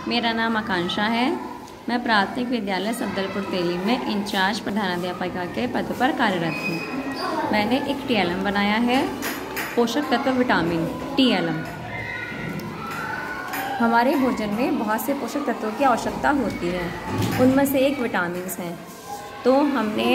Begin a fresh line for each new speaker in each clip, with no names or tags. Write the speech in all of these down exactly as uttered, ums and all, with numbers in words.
मेरा नाम आकांक्षा है। मैं प्राथमिक विद्यालय सफदरपुर तेली में इंचार्ज प्रधानाध्यापिका के पद पर कार्यरत हूँ। मैंने एक टी एल एम बनाया है, पोषक तत्व विटामिन टी एल एम। हमारे भोजन में बहुत से पोषक तत्वों की आवश्यकता होती है, उनमें से एक विटामिन है। तो हमने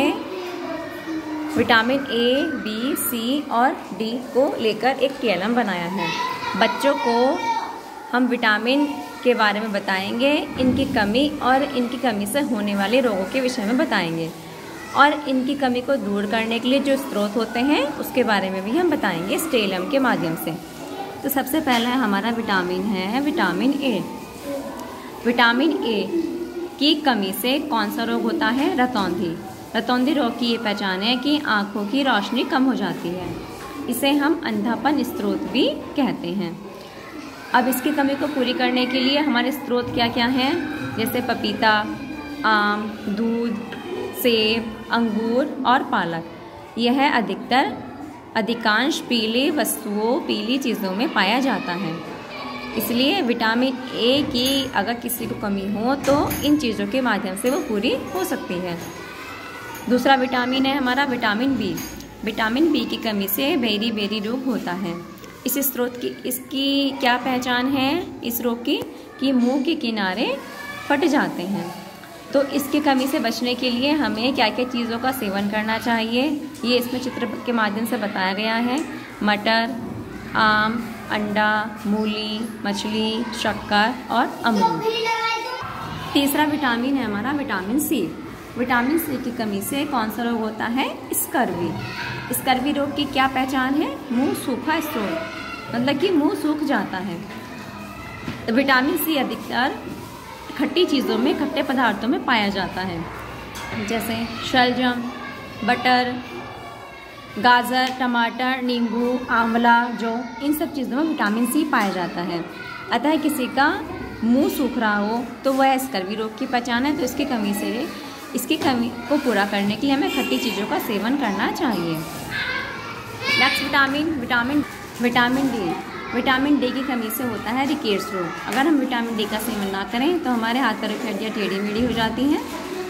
विटामिन ए, बी, सी और डी को लेकर एक टी एल एम बनाया है। बच्चों को हम विटामिन के बारे में बताएंगे, इनकी कमी और इनकी कमी से होने वाले रोगों के विषय में बताएंगे, और इनकी कमी को दूर करने के लिए जो स्रोत होते हैं उसके बारे में भी हम बताएंगे इस टी एल एम के माध्यम से। तो सबसे पहला हमारा विटामिन है विटामिन ए। विटामिन ए की कमी से कौन सा रोग होता है? रतौंधी। रतौंधी रोग की ये पहचान है कि आँखों की रोशनी कम हो जाती है। इसे हम अंधापन स्रोत भी कहते हैं। अब इसकी कमी को पूरी करने के लिए हमारे स्रोत क्या क्या हैं? जैसे पपीता, आम, दूध, सेब, अंगूर और पालक। यह अधिकतर अधिकांश पीली वस्तुओं पीली चीज़ों में पाया जाता है। इसलिए विटामिन ए की अगर किसी को कमी हो तो इन चीज़ों के माध्यम से वो पूरी हो सकती है। दूसरा विटामिन है हमारा विटामिन बी। विटामिन बी की कमी से बेरी बेरी रोग होता है। इस स्रोत की इसकी क्या पहचान है इस रोग की? कि मुंह के किनारे फट जाते हैं। तो इसकी कमी से बचने के लिए हमें क्या क्या चीज़ों का सेवन करना चाहिए, ये इसमें चित्र के माध्यम से बताया गया है। मटर, आम, अंडा, मूली, मछली, शक्कर और अमरूद। तीसरा विटामिन है हमारा विटामिन सी। विटामिन सी की कमी से कौन सा रोग होता है? स्कर्वी। स्कर्वी रोग की क्या पहचान है? मुंह सूखा स्रोत, मतलब कि मुंह सूख जाता है। तो विटामिन सी अधिकतर खट्टी चीज़ों में, खट्टे पदार्थों में पाया जाता है, जैसे शलजम, बटर, गाजर, टमाटर, नींबू, आंवला, जो इन सब चीज़ों में विटामिन सी पाया जाता है। अतः किसी का मुंह सूख रहा हो तो वह स्कर्वी रोग की पहचान है। तो इसकी कमी से इसकी कमी को पूरा करने के लिए हमें खट्टी चीज़ों का सेवन करना चाहिए। Next vitamin vitamin vitamin D. Vitamin D की कमी से होता है रिकेट्स रोग। अगर हम विटामिन डी का सेवन ना करें तो हमारे हाथ पैरों की हड्डियाँ टेढ़ी मेढ़ी हो जाती हैं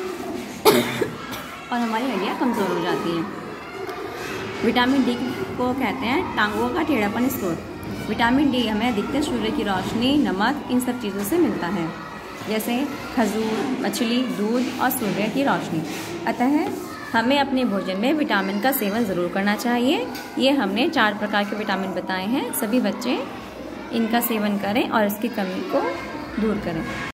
और हमारी हड्डियाँ कमज़ोर हो जाती हैं। विटामिन डी को कहते हैं टांगों का टेढ़ापन स्रोत। विटामिन डी हमें अधिकतर सूर्य की रोशनी, नमक, इन सब चीज़ों से मिलता है, जैसे खजूर, मछली, दूध और सूर्य की रोशनी। अतः हमें अपने भोजन में विटामिन का सेवन ज़रूर करना चाहिए। ये हमने चार प्रकार के विटामिन बताए हैं। सभी बच्चे इनका सेवन करें और इसकी कमी को दूर करें।